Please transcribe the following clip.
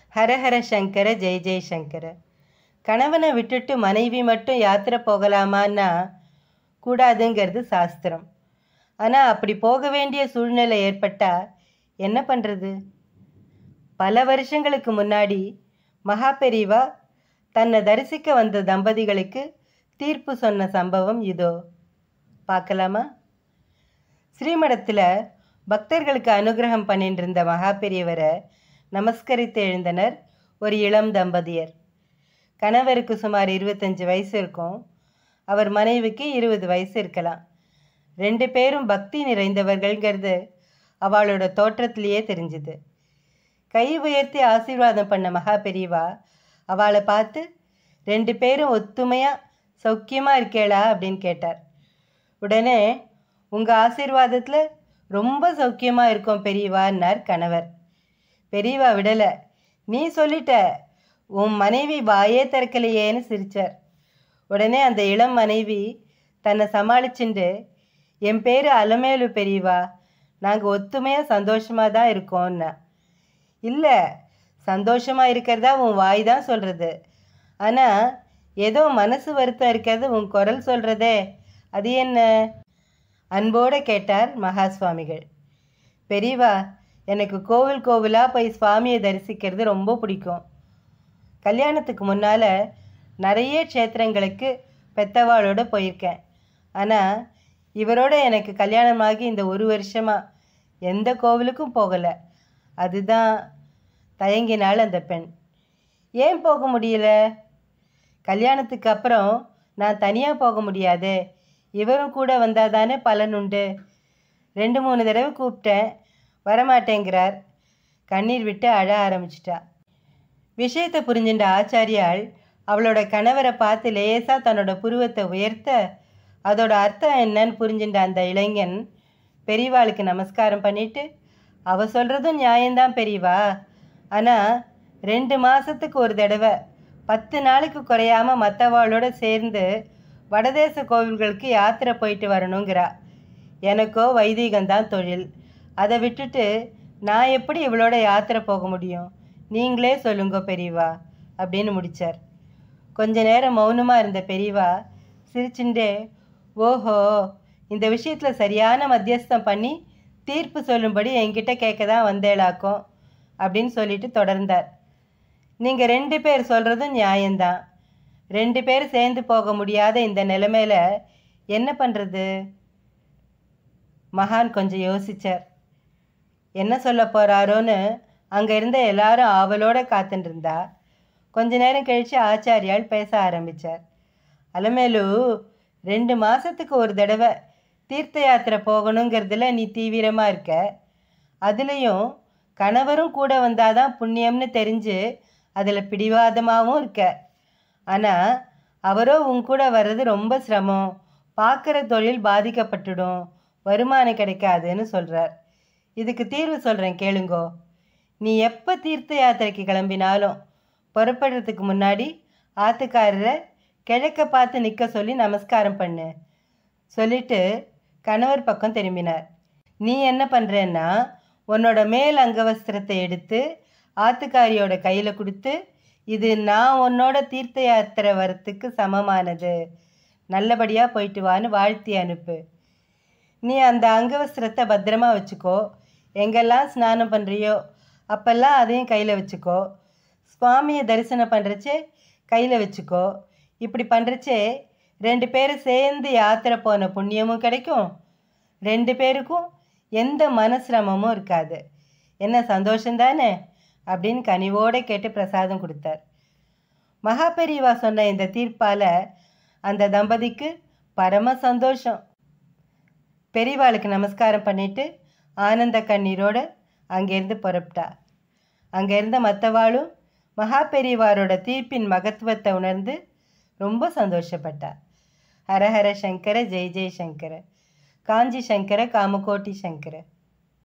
ஹரஹர சங்கர ஜெய ஜெயசங்கர. கணவனை விட்டுட்டு மனைவி மட்டும் யாத்திரை போகலாமான்னா கூடாதுங்கிறது சாஸ்திரம். ஆனால் அப்படி போக வேண்டிய சூழ்நிலை ஏற்பட்டால் என்ன பண்ணுறது? பல வருஷங்களுக்கு முன்னாடி மகா பெரிவா தன்னை தரிசிக்க வந்த தம்பதிகளுக்கு தீர்ப்பு சொன்ன சம்பவம் இதோ பார்க்கலாமா? ஸ்ரீமடத்தில் பக்தர்களுக்கு அனுகிரகம் பண்ணிட்டு இருந்த மகா பெரியவரை நமஸ்கரித்து எழுந்தனர் ஒரு இளம் தம்பதியர். கணவருக்கு சுமார் 25 வயசு இருக்கும். அவர் மனைவிக்கு 20 வயசு இருக்கலாம். 2 பேரும் பக்தி நிறைந்தவர்கள்ங்கிறது அவளோட தோற்றத்திலேயே தெரிஞ்சுது. கை உயர்த்தி ஆசீர்வாதம் பண்ண மகா பெரியவா அவளை பார்த்து 2 பேரும் ஒத்துமையாக சௌக்கியமாக இருக்கேளா அப்படின்னு கேட்டார். உடனே உங்கள் ஆசீர்வாதத்தில் ரொம்ப சௌக்கியமாக இருக்கும் பெரியவான்னார் கணவர். பெரியவா விடலை. நீ சொல்லிட்ட, உன் மனைவி வாயே திறக்கலையேன்னு சிரிச்சார். உடனே அந்த இளம் மனைவி தன்னை சமாளிச்சுண்டு, என் பேர் அலமேலு பெரியவா, நாங்கள் ஒத்துமையாக சந்தோஷமாக தான் இருக்கோன்னா. இல்லை, சந்தோஷமாக இருக்கிறதா உன் வாய் தான் சொல்கிறது, ஆனால் ஏதோ மனசு வருத்தம் இருக்கிறது உன் குரல் சொல்கிறதே, அது என்ன? அன்போடு கேட்டார் மகா சுவாமிகள். பெரியவா, எனக்கு கோவில் கோவிலாக போய் சுவாமியை தரிசிக்கிறது ரொம்ப பிடிக்கும். கல்யாணத்துக்கு முன்னால் நிறைய க்ஷேத்திரங்களுக்கு பெத்தவாளோடு போயிருக்கேன். ஆனால் இவரோட எனக்கு கல்யாணமாகி இந்த 1 வருஷமாக எந்த கோவிலுக்கும் போகலை. அதுதான் தயங்கினாள் அந்த பெண். ஏன் போக முடியல? கல்யாணத்துக்கு அப்புறம் நான் தனியாக போக முடியாது, இவரும் கூட வந்தால் தானே பலனுண்டு. 2-3 தடவை கூப்பிட்டேன், வரமாட்டேங்கிறார். கண்ணீர் விட்டு அழ ஆரம்பிச்சிட்டா. விஷயத்தை புரிஞ்சுட்ட ஆச்சாரியால் அவளோட கணவரை பார்த்து லேசாக தன்னோட புருவத்தை உயர்த்த, அதோட அர்த்தம் என்னன்னு புரிஞ்சுட்ட அந்த இளைஞன் பெரியவாளுக்கு நமஸ்காரம் பண்ணிட்டு, அவ சொல்கிறதும் நியாயம்தான் பெரியவா, ஆனால் 2 மாதத்துக்கு ஒரு தடவை 10 நாளுக்கு குறையாமல் மற்றவாளோட சேர்ந்து வடதேச கோவில்களுக்கு யாத்திரை போயிட்டு வரணுங்கிறா. எனக்கோ வைதீகம்தான் தொழில். அதை விட்டுட்டு நான் எப்படி இவளோட யாத்திரை போக முடியும்? நீங்களே சொல்லுங்க பெரியவா அப்படின்னு முடித்தார். கொஞ்ச நேரம் மௌனமாக இருந்த பெரியவா சிரிச்சுண்டே, ஓஹோ, இந்த விஷயத்தில் சரியான மத்தியஸ்தம் பண்ணி தீர்ப்பு சொல்லும்படி என்கிட்ட கேட்க தான் வந்தேளாக்கும் அப்படின்னு சொல்லிட்டு தொடர்ந்தார். நீங்கள் 2 பேர் சொல்கிறதும் நியாயம்தான். 2 பேர் சேர்ந்து போக முடியாத இந்த நிலைமையில என்ன பண்ணுறது? மகான் கொஞ்சம் யோசித்தார். என்ன சொல்ல போகிறாரோன்னு அங்கே இருந்த எல்லாரும் ஆவலோடு காத்துட்டு இருந்தா. கொஞ்ச நேரம் கழித்து ஆச்சாரியால் பேச ஆரம்பித்தார். அலமேலு, 2 மாதத்துக்கு ஒரு தடவை தீர்த்த யாத்திரை போகணுங்கிறதுல நீ தீவிரமாக இருக்க. அதுலேயும் கணவரும் கூட வந்தால் தான் புண்ணியம்னு தெரிஞ்சு அதில் பிடிவாதமாகவும் இருக்க. ஆனால் அவரோ உன் கூட வர்றது ரொம்ப சிரமம், பார்க்குற தொழில் பாதிக்கப்பட்டுடும், வருமானம் கிடைக்காதுன்னு சொல்கிறார். இதுக்கு தீர்வு சொல்கிறேன் கேளுங்கோ. நீ எப்போ தீர்த்த யாத்திரைக்கு கிளம்பினாலும் புறப்படுறதுக்கு முன்னாடி ஆத்துக்காரரை கிழக்க பார்த்து நிற்க சொல்லி நமஸ்காரம் பண்ணு சொல்லிட்டு கணவர் பக்கம் திரும்பினார். நீ என்ன பண்ணுறேன்னா, உன்னோட மேல் அங்கவஸ்திரத்தை எடுத்து ஆத்துக்காரியோட கையில் கொடுத்து, இது நான் உன்னோட தீர்த்த யாத்திரை வரத்துக்கு சமமானது, நல்லபடியாக போயிட்டு வான்னு வாழ்த்தி அனுப்பு. நீ அந்த அங்கவஸ்திரத்தை பத்திரமா வச்சுக்கோ. எங்கெல்லாம் ஸ்நானம் பண்ணுறியோ அப்பெல்லாம் அதையும் கையில் வச்சுக்கோ. சுவாமியை தரிசனம் பண்ணுறச்சே கையில் வச்சுக்கோ. இப்படி பண்ணுறச்சே 2 பேரும் சேர்ந்து யாத்திரை போன புண்ணியமும் கிடைக்கும், 2 பேருக்கும் எந்த மனசிரமமும் இருக்காது. என்ன சந்தோஷந்தானே அப்படின்னு கனிவோடு கேட்டு பிரசாதம் கொடுத்தார். மகா பெரியவா சொன்ன இந்த தீர்ப்பால் அந்த தம்பதிக்கு பரம சந்தோஷம். பெரியவாளுக்கு நமஸ்காரம் பண்ணிட்டு ஆனந்த கண்ணீரோடு அங்கேருந்து புறப்பட்டா. அங்கே இருந்த மற்றவாளும் மகா பெரியவாரோட தீர்ப்பின் மகத்துவத்தை உணர்ந்து ரொம்ப சந்தோஷப்பட்டா. ஹரஹர சங்கர ஜெய ஜெய சங்கர. காஞ்சி சங்கர காமகோட்டி சங்கர.